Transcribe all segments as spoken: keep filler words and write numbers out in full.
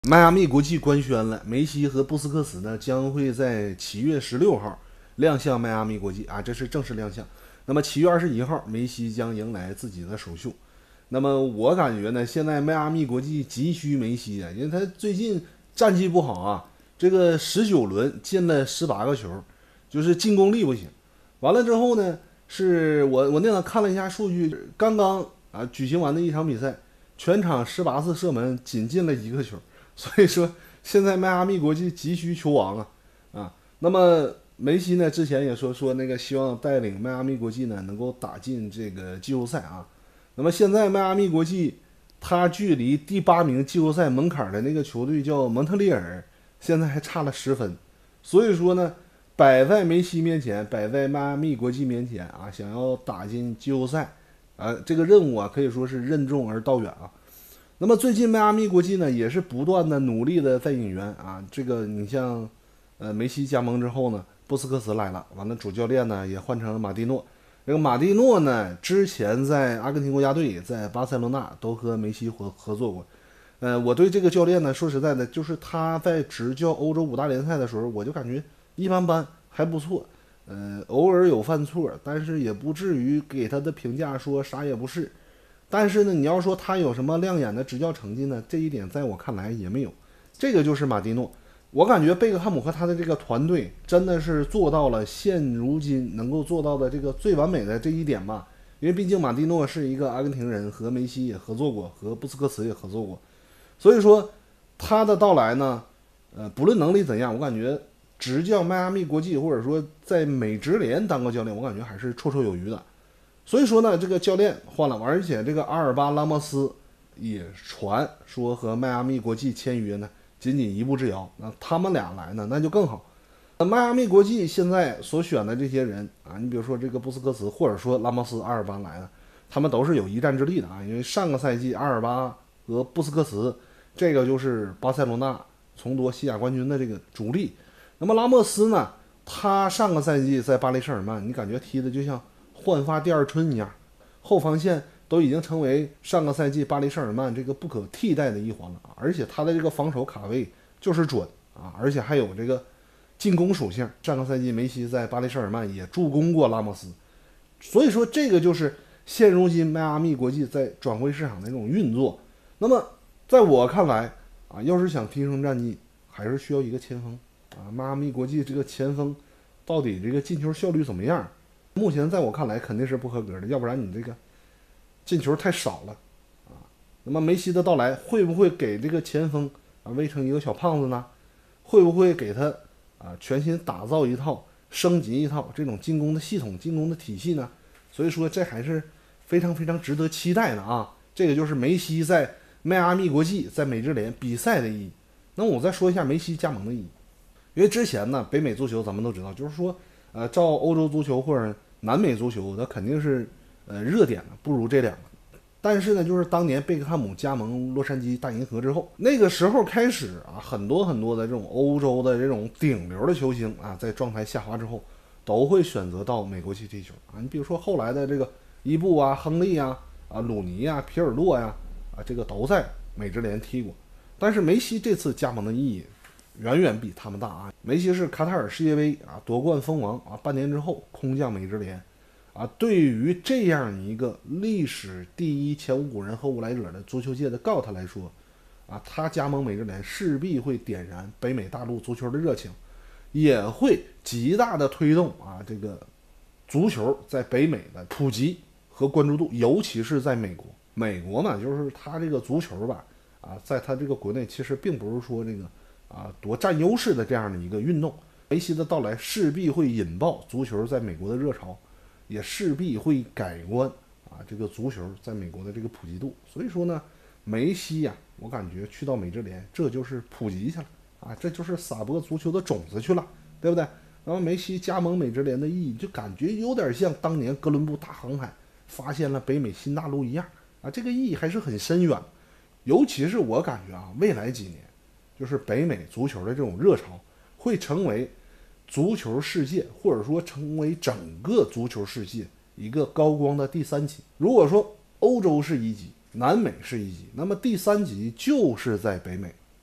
迈阿密国际官宣了，梅西和布斯克茨呢将会在七月十六号亮相迈阿密国际啊，这是正式亮相。那么七月二十一号，梅西将迎来自己的首秀。那么我感觉呢，现在迈阿密国际急需梅西啊，因为他最近战绩不好啊，这个十九轮进了十八个球，就是进攻力不行。完了之后呢，是我我那天看了一下数据，刚刚啊举行完的一场比赛，全场十八次射门，仅进了一个球。所以说，现在迈阿密国际急需球王啊啊！那么梅西呢，之前也说说那个希望带领迈阿密国际呢能够打进这个季后赛啊。那么现在迈阿密国际，他距离第八名季后赛门槛的那个球队叫蒙特利尔，现在还差了十分。所以说呢，摆在梅西面前，摆在迈阿密国际面前啊，想要打进季后赛啊，这个任务啊可以说是任重而道远啊。那么最近迈阿密国际呢，也是不断的努力的在引援啊。这个你像，呃，梅西加盟之后呢，布斯克茨来了，完了主教练呢也换成了马蒂诺。这个马蒂诺呢，之前在阿根廷国家队、在巴塞罗那都和梅西合合作过。呃，我对这个教练呢，说实在的，就是他在执教欧洲五大联赛的时候，我就感觉一般般，还不错。呃，偶尔有犯错，但是也不至于给他的评价说啥也不是。但是呢，你要说他有什么亮眼的执教成绩呢？这一点在我看来也没有。这个就是马蒂诺，我感觉贝克汉姆和他的这个团队真的是做到了现如今能够做到的这个最完美的这一点吧。因为毕竟马蒂诺是一个阿根廷人，和梅西也合作过，和布斯克茨也合作过，所以说他的到来呢，呃，不论能力怎样，我感觉执教迈阿密国际或者说在美职联当个教练，我感觉还是绰绰有余的。所以说呢，这个教练换了，而且这个阿尔巴拉莫斯也传说和迈阿密国际签约呢，仅仅一步之遥。那他们俩来呢，那就更好。那迈阿密国际现在所选的这些人啊，你比如说这个布斯克茨，或者说拉莫斯、阿尔巴来的，他们都是有一战之力的啊。因为上个赛季阿尔巴和布斯克茨，这个就是巴塞罗那重夺西甲冠军的这个主力。那么拉莫斯呢，他上个赛季在巴黎圣日耳曼，你感觉踢的就像焕发第二春一样，后防线都已经成为上个赛季巴黎圣日耳曼这个不可替代的一环了啊！而且他的这个防守卡位就是准啊，而且还有这个进攻属性。上个赛季梅西在巴黎圣日耳曼也助攻过拉莫斯，所以说这个就是现如今迈阿密国际在转会市场的这种运作。那么在我看来啊，要是想提升战绩，还是需要一个前锋啊。迈阿密国际这个前锋到底这个进球效率怎么样？目前在我看来肯定是不合格的，要不然你这个进球太少了啊。那么梅西的到来会不会给这个前锋啊喂成一个小胖子呢？会不会给他啊全新打造一套、升级一套这种进攻的系统、进攻的体系呢？所以说这还是非常非常值得期待的啊。这个就是梅西在迈阿密国际在美职联比赛的意义。那我再说一下梅西加盟的意义，因为之前呢，北美足球咱们都知道，就是说。呃，照欧洲足球或者南美足球，它肯定是呃热点的，不如这两个。但是呢，就是当年贝克汉姆加盟洛杉矶大银河之后，那个时候开始啊，很多很多的这种欧洲的这种顶流的球星啊，在状态下滑之后，都会选择到美国去踢球啊。你比如说后来的这个伊布啊、亨利啊、啊鲁尼啊、皮尔洛呀、啊，啊这个都在美职联踢过。但是梅西这次加盟的意义远远比他们大啊！梅西是卡塔尔世界杯啊夺冠封王啊，半年之后空降美职联啊。对于这样一个历史第一前无古人后无来者的足球界的 G O T 来说啊，他加盟美职联势必会点燃北美大陆足球的热情，也会极大的推动啊这个足球在北美的普及和关注度，尤其是在美国。美国嘛，就是他这个足球吧啊，在他这个国内其实并不是说这个。啊，夺占优势的这样的一个运动，梅西的到来势必会引爆足球在美国的热潮，也势必会改观啊这个足球在美国的这个普及度。所以说呢，梅西呀、啊，我感觉去到美职联，这就是普及去了啊，这就是撒播足球的种子去了，对不对？那么梅西加盟美职联的意义，就感觉有点像当年哥伦布大航海发现了北美新大陆一样啊，这个意义还是很深远。尤其是我感觉啊，未来几年。就是北美足球的这种热潮会成为足球世界，或者说成为整个足球世界一个高光的第三级。如果说欧洲是一级，南美是一级，那么第三级就是在北美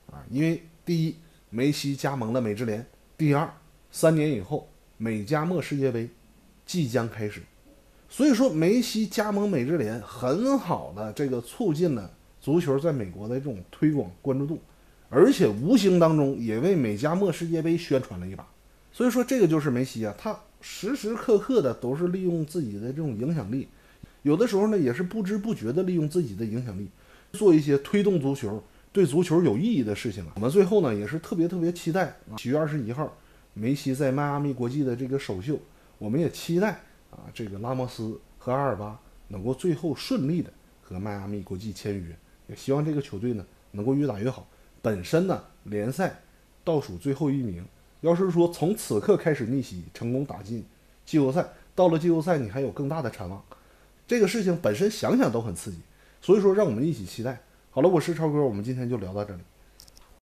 啊，因为第一，梅西加盟了美职联；第二，三年以后美加墨世界杯即将开始，所以说梅西加盟美职联很好的这个促进了足球在美国的这种推广关注度，而且无形当中也为美加墨世界杯宣传了一把。所以说这个就是梅西啊，他时时刻刻的都是利用自己的这种影响力，有的时候呢也是不知不觉的利用自己的影响力，做一些推动足球、对足球有意义的事情啊。我们最后呢也是特别特别期待七月二十一号梅西在迈阿密国际的这个首秀，我们也期待啊这个拉莫斯和阿尔巴能够最后顺利的和迈阿密国际签约，也希望这个球队呢能够越打越好。本身呢联赛倒数最后一名，要是说从此刻开始逆袭，成功打进季后赛，到了季后赛你还有更大的产望，这个事情本身想想都很刺激，所以说让我们一起期待。好了，我是超哥，我们今天就聊到这里。